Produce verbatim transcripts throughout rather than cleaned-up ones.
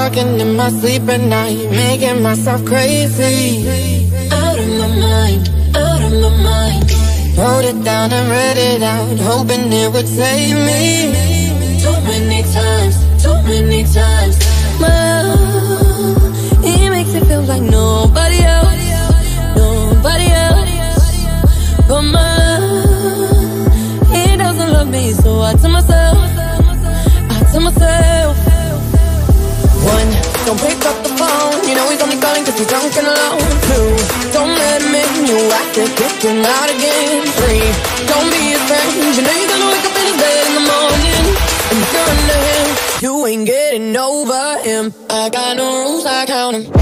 talking in my sleep at night, making myself crazy. Out of my mind, out of my mind. Wrote it down and read it out, hoping it would save me. Too many times, too many times. My love, it makes it feel like nobody else, nobody else. But my love, he doesn't love me, so I tell myself, I tell myself. One, don't pick up the phone, you know he's only calling cause he's drunk and alone. Two, don't let him in, you have to kick him out again. Three, don't be his friend, you know you're gonna wake up in his bed in the morning. And if you're under him, you ain't getting over him. I got no rules, I count him.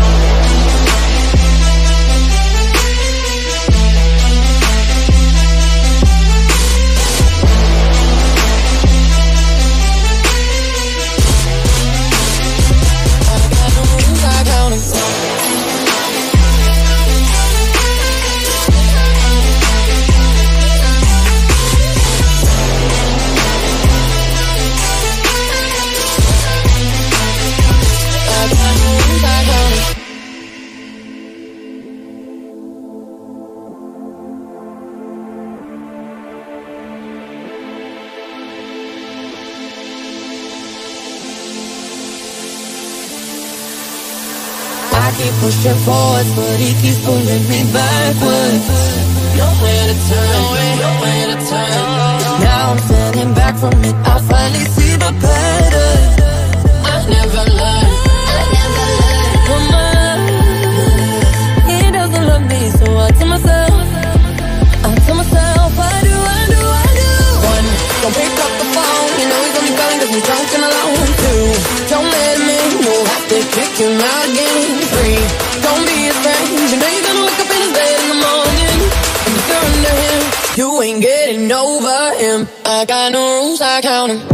I keep pushing forwards, but he keeps pulling me backwards. Nowhere to turn, nowhere to turn. Now I'm standing back from it, I finally see the pattern. I never learned, I never learned. But my, he doesn't love me, so I tell myself, I tell myself, I do, I do, I do. One, don't pick up the phone, you know he's only calling cause he's drunk and alone. Two, don't let him in, you'll have to kick him out again. Three, don't be his friend, you know you're gonna wake up in his bed in the morning. And if you're under him, you ain't getting over him. I got no rules, I count him.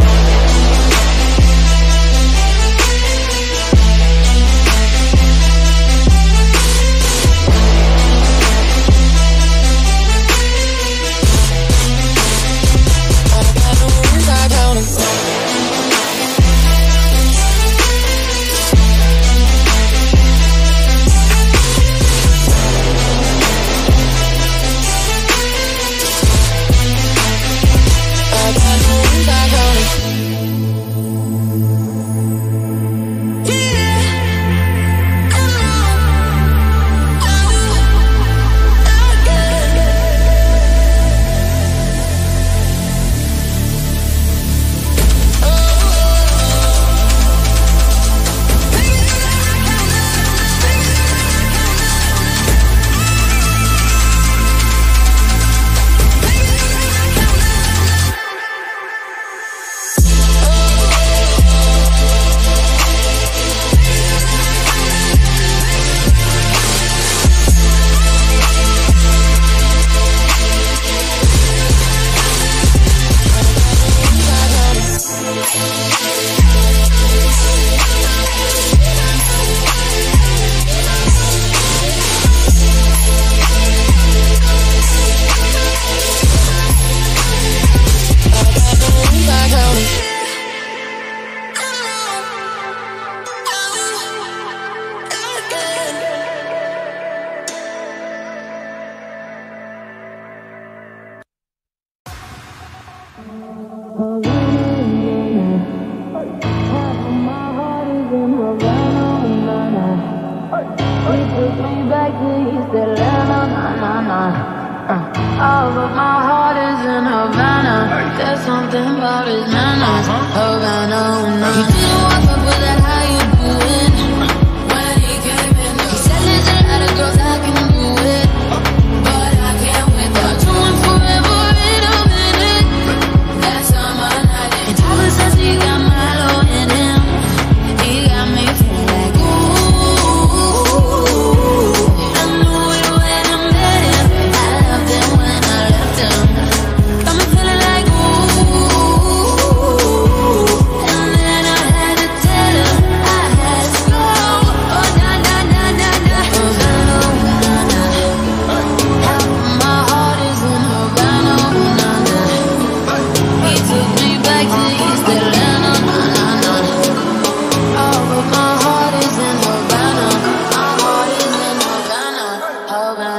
I'm feeling like ooh, and then I had to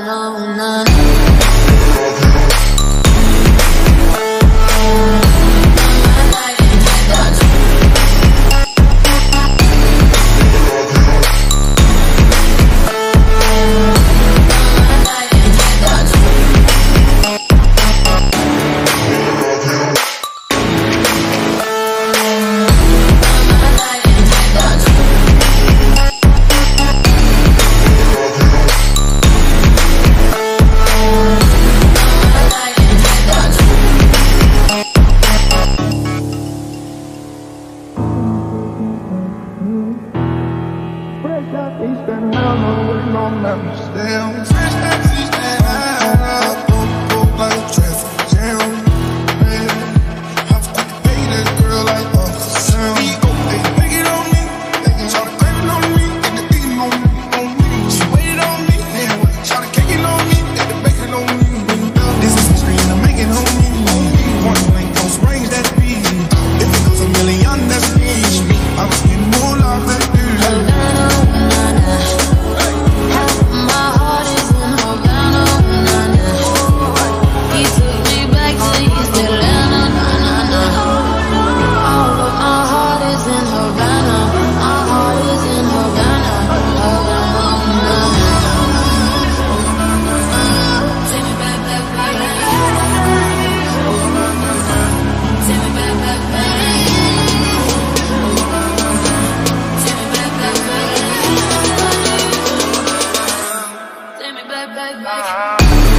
back, back.